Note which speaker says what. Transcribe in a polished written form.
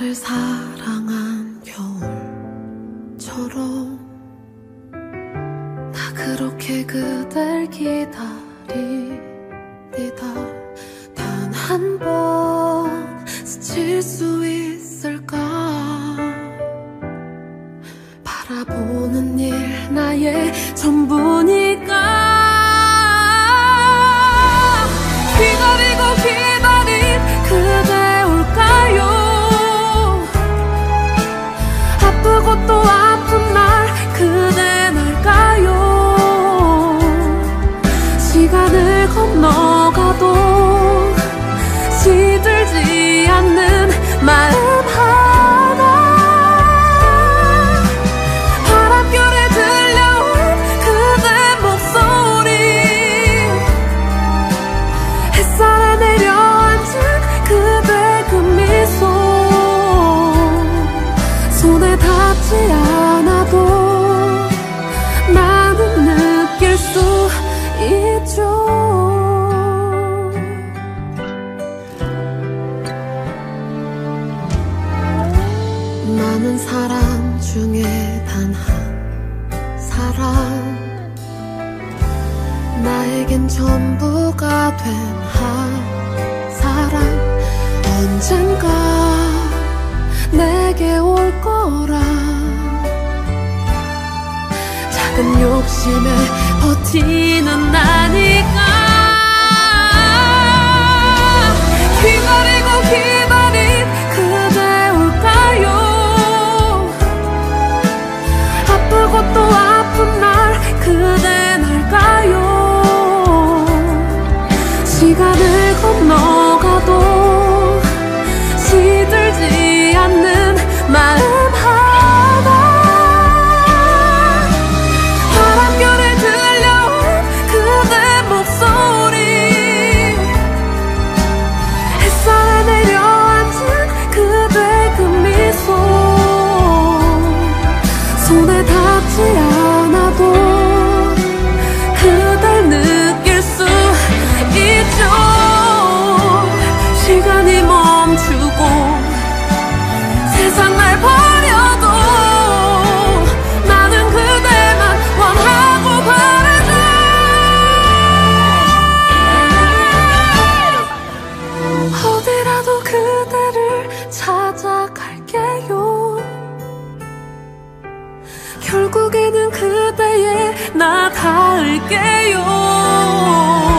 Speaker 1: 나를 사랑한 겨울처럼 나 그렇게 그댈 기다리다 단 한 번 스칠 수 있을까. 바라보는 일 나의 전부니까. 기다리고 기다린 그대 올까요? 아프고 또 아픈 날 그대 날까요? 시간을 건너가도 시들지 않는 마음 하나. 바람결에 들려온 그대 목소리, 햇살에 내려앉은 그대 그 미소, 손에 닿지 않아도 나는 느낄 수 있죠. 많은 사람 중에 단 한 사람, 나에겐 전부가 된 한 사람, 언젠가 내게 올 거라. 작은 욕심에 버티는 나니까. 기다리고 기다린 그대 올까요? 아프고 또 아픈 날 그대 날까요? 시간을 건너가도 시들지 않는 마음 하나. 바람결에 들려온 그대 목소리, 햇살에 내려앉은 그대 그 미소, 손에 닿지 않아도 그댈 느낄 수 있죠. 시간이 멈추고 세상 날 버려도 나는 그대만 원하고 바라죠. 어디라도 그대를 찾아갈게요. 결국에는 그대에 나 닿을게요.